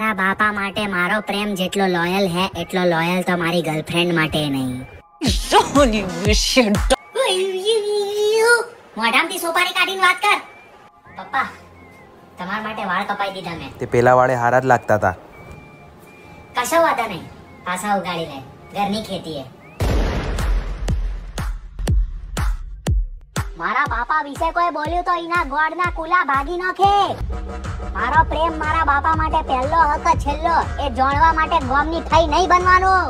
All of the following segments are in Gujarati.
મારા બાપા માટે મારો પ્રેમ જેટલો લોયલ હે એટલો લોયલ તો મારી ગર્લફ્રેન્ડ માટે નહીં. મોઢામાંથી સોપારી કાઢીને વાત કર. પપ્પા તમારા માટે વાળ કપાઈ દીધા મેં. તે પેલા વાળે હારા જ લાગતા હતા. કશો વાંધો નહીં, પાછા ઉગાડી લે, ઘરની ખેતી હે. મારા બાપા વિશે કોઈ બોલ્યું તો એના ગોળના કુલા ભાગી નાખે. મારો પ્રેમ મારા બાપા માટે પહેલો હતો છેલ્લો, એ જોણવા માટે ગોમની થઈ નહીં બનવાનું.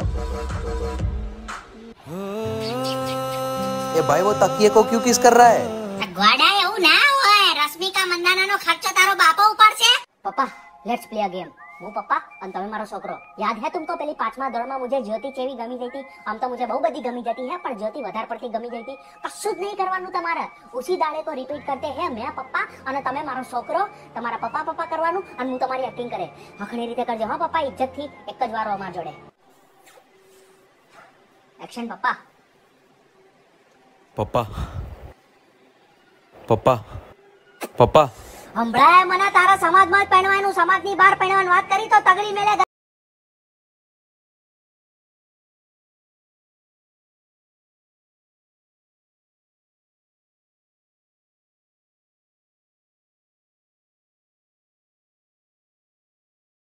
એ ભાઈ वो तकिए को क्यों किस कर रहा है? ગોડા એવું ના હોય, રશ્મિકા મંદાનાનો ખર્ચો તારો બાપા ઉપર છે. પપ્પા લેટ્સ પ્લે અ ગેમ. હું પપ્પા અને તમે મારો છોકરો. યાદ હે તુમકો પેલી 5મા ધોરણમાં મુझे જ્યોતિ કેવી ગમી જઈ હતી? આમ તો મુझे બહુ બધી ગમી જતી હે, પણ જ્યોતિ વધારે પડતી ગમી જઈ હતી. કશું જ નહીં કરવાનું તમારે, ઉસી દાડે કો રિપીટ કરતે હે મેં પપ્પા અને તમે મારો છોકરો. તમારા પપ્પા પપ્પા કરવાનું અને હું તમારી એક્ટિંગ કરે. હખણી રીતે કરજો હા પપ્પા, ઇજ્જતથી એક જ વાર અમાર જોડે એક્શન. પપ્પા પપ્પા પપ્પા પપ્પા હમણાં મને તારા સમાજમાં જ પહેણવાનું, સમાજની બહાર પહેણવાની વાત કરી તો તગડી મેલે.